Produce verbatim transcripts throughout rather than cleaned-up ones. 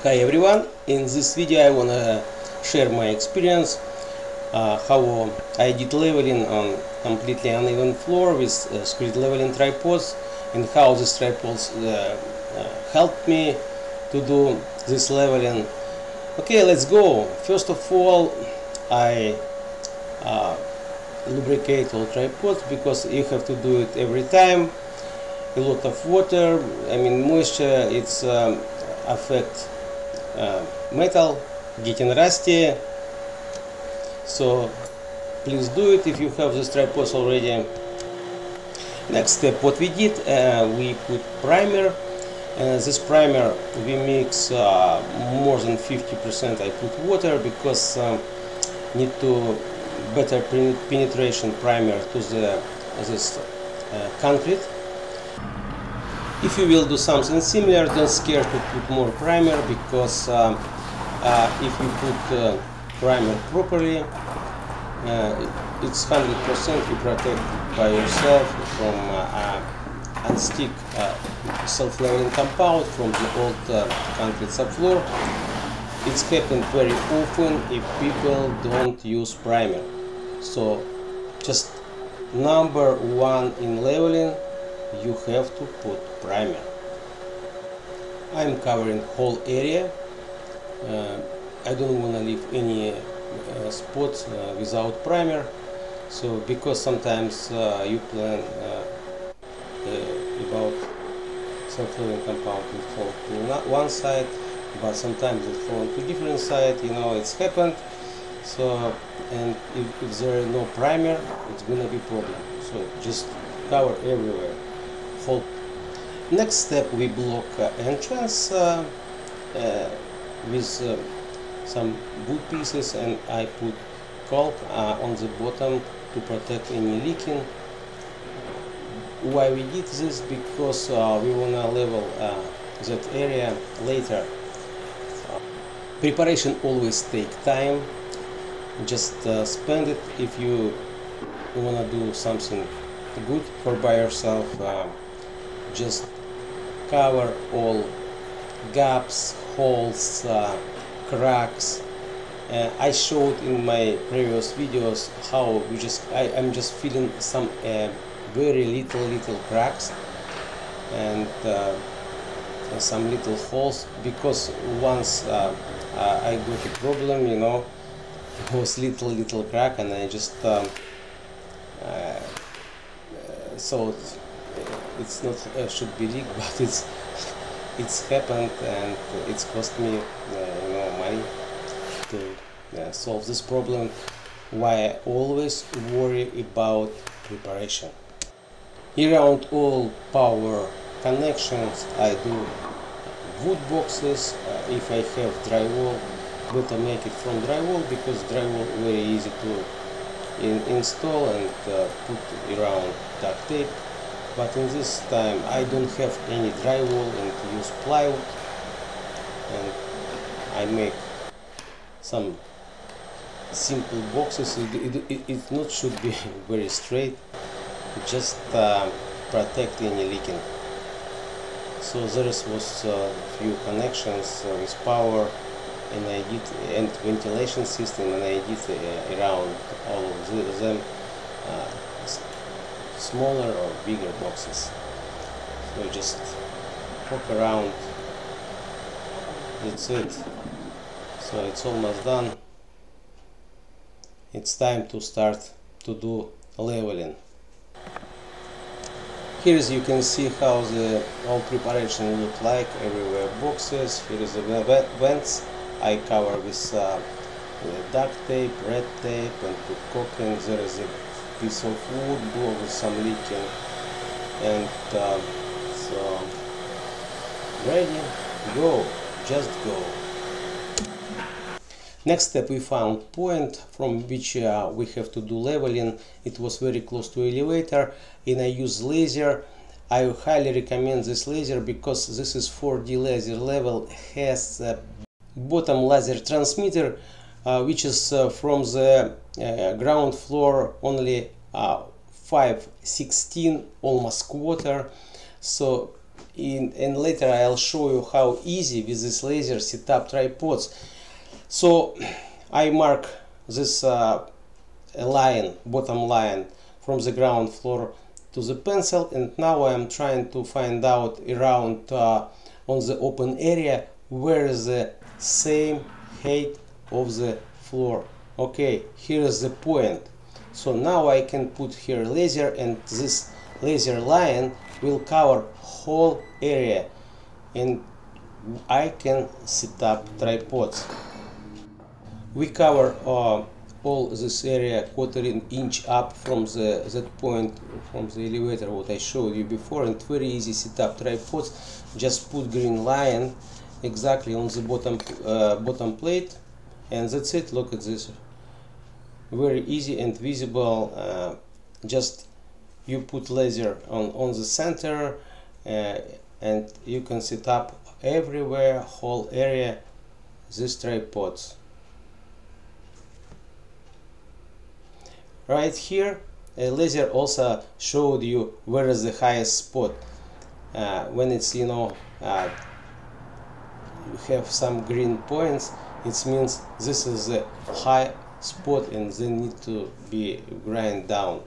Hi everyone, in this video I wanna share my experience uh, how I did leveling on completely uneven floor with uh, screed leveling tripods, and how these tripods uh, uh, helped me to do this leveling. Okay, let's go. First of all, I uh, lubricate all tripods because you have to do it every time. A lot of water, I mean moisture, it's um, affect uh, metal getting rusty, so please do it if you have this tripods already. Next step, what we did, uh, we put primer. Uh, this primer we mix uh, more than fifty percent. I put water because um, need to better penetration primer to the this uh, concrete. If you will do something similar, don't scare to put more primer, because um, uh, if you put uh, primer properly, uh, it's one hundred percent you protect by yourself from uh, uh, unstick uh, self-leveling compound from the old uh, concrete subfloor. It's happened very often if people don't use primer. So just number one in leveling, you have to put primer. I'm covering whole area. Uh, I don't want to leave any uh, spots uh, without primer. So because sometimes uh, you plan uh, uh, about self-leveling compound will fall to one side, but sometimes it fall to different side. You know, it's happened. So and if, if there is no primer, it's gonna be problem. So just cover everywhere. Next step, we block uh, entrance uh, uh, with uh, some wood pieces, and I put caulk uh, on the bottom to protect any leaking. Why we did this? Because uh, we wanna level uh, that area later. Uh, preparation always take time. Just uh, spend it if you wanna do something good for by yourself. Uh, just cover all gaps, holes, uh, cracks. uh, I showed in my previous videos how we just I, I'm just feeling some uh, very little little cracks and uh, some little holes, because once uh, uh, I got a problem, you know, it was little little crack, and I just um, uh, so it's not uh, should be leaked, but it's it's happened, and it's cost me uh, you know money to uh, solve this problem. Why I always worry about preparation. Around all power connections I do wood boxes. Uh, if I have drywall, better make it from drywall, because drywall very easy to in install and uh, put around duct tape. But in this time I don't have any drywall and use plywood, and I make some simple boxes. It, it, it, it not should be very straight, just uh, protect any leaking. So there was a uh, few connections uh, with power, and I did and ventilation system, and I did uh, around all of them uh, smaller or bigger boxes. So just walk around. That's it. So it's almost done. It's time to start to do leveling. Here is you can see how the all preparation look like. Everywhere boxes. Here is the vents. I cover with uh, duct tape, red tape, and put caulking. There is a piece of wood block with some leaking, and uh, so ready, go, just go. Next step, we found point from which uh, we have to do leveling. It was very close to elevator, and I use laser. I highly recommend this laser because this is four D laser level, has a bottom laser transmitter, uh, which is uh, from the uh, ground floor only uh, five sixteen, almost quarter. So in, and later I'll show you how easy with this laser set up tripods. So I mark this uh, line, bottom line, from the ground floor to the pencil, and now I'm trying to find out around uh, on the open area where is the same height of the floor. Okay, here is the point. So now I can put here laser, and this laser line will cover whole area, and I can set up tripods. We cover uh, all this area quarter inch up from the that point from the elevator what I showed you before, and very easy set up tripods. Just put green line exactly on the bottom uh, bottom plate, and that's it. Look at this, very easy and visible. Uh, just you put laser on on the center, uh, and you can set up everywhere, whole area, these tripods. Right here, a laser also showed you where is the highest spot. Uh, when it's, you know, uh, you have some green points, it means this is a high spot and they need to be grind down.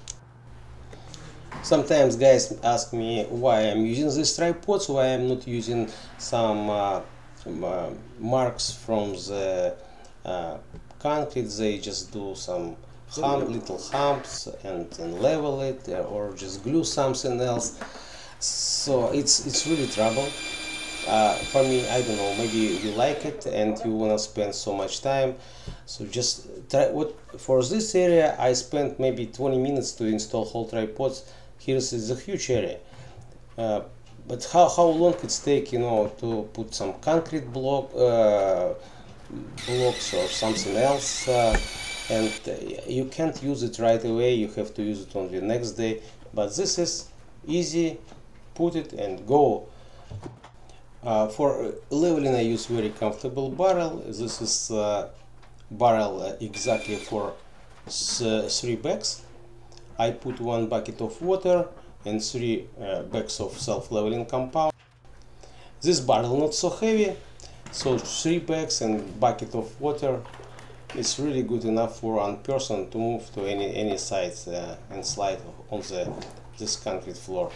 Sometimes guys ask me why I'm using these tripods, why I'm not using some uh, uh, marks from the uh, concrete. They just do some Hump, little humps and, and level it, uh, or just glue something else. So it's it's really trouble uh, for me. I don't know, maybe you like it and you wanna spend so much time, so just try. What for this area I spent maybe twenty minutes to install whole tripods. Here's is a huge area, uh, but how, how long it take, you know, to put some concrete block uh, blocks or something else, uh, and uh, you can't use it right away, you have to use it on the next day. But this is easy, put it and go. Uh, for leveling I use very comfortable barrel. This is uh, barrel uh, exactly for three bags. I put one bucket of water and three uh, bags of self-leveling compound. This barrel not so heavy, so three bags and bucket of water is really good enough for one person to move to any any side uh, and slide on the this concrete floor.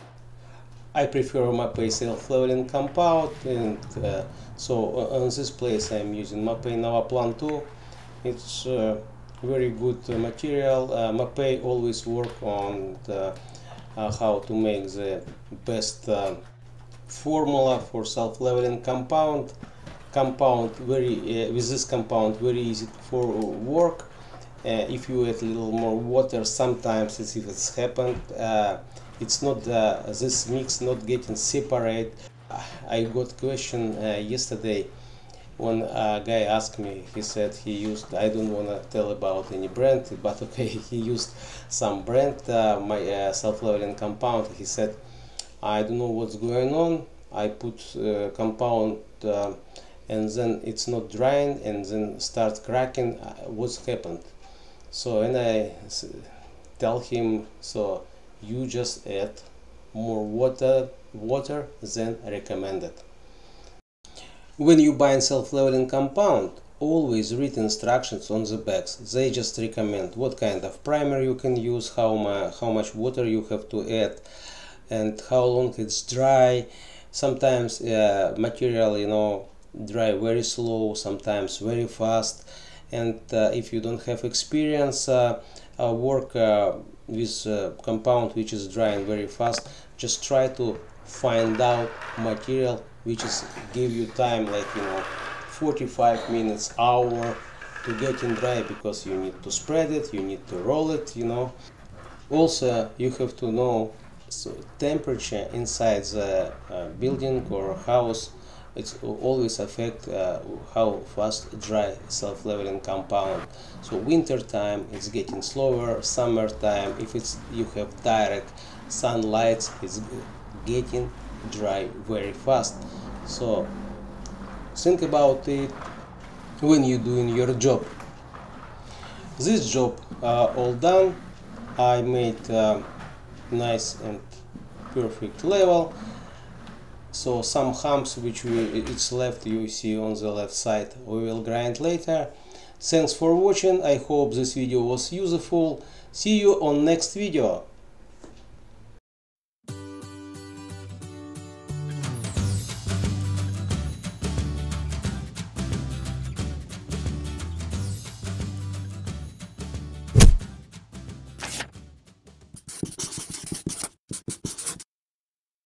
I prefer Mapei self-leveling compound, and uh, so on this place I'm using Mapei Novaplan two. It's uh, very good uh, material. uh, Mapei always work on the, uh, how to make the best uh, formula for self-leveling compound. Compound very uh, with this compound very easy for work. Uh, if you add a little more water, sometimes it's, if it's happened, uh, it's not uh, this mix not getting separate. I got question uh, yesterday when a guy asked me. He said he used, I don't want to tell about any brand, but okay, he used some brand uh, my uh, self-leveling compound. He said, I don't know what's going on, I put uh, compound uh, and then it's not drying and then start cracking. Uh, what's happened? So and I tell him, so you just add more water water than recommended. When you buy self-leveling compound, always read instructions on the bags. They just recommend what kind of primer you can use, how, ma how much water you have to add, and how long it's dry. Sometimes uh, material, you know, dry very slow, sometimes very fast, and uh, if you don't have experience uh, uh, work uh, with uh, compound which is drying very fast, just try to find out material which is give you time, like, you know, forty-five minutes, hour to get in dry, because you need to spread it, you need to roll it, you know. Also you have to know so temperature inside the uh, building or house. It's always affect uh, how fast dry self-leveling compound. So winter time it's getting slower, summer time if it's you have direct sunlight it's getting dry very fast. So think about it when you're doing your job. This job uh, all done. I made uh, nice and perfect level. So some humps which we, it's left, you see on the left side, we will grind later. Thanks for watching. I hope this video was useful. See you on next video.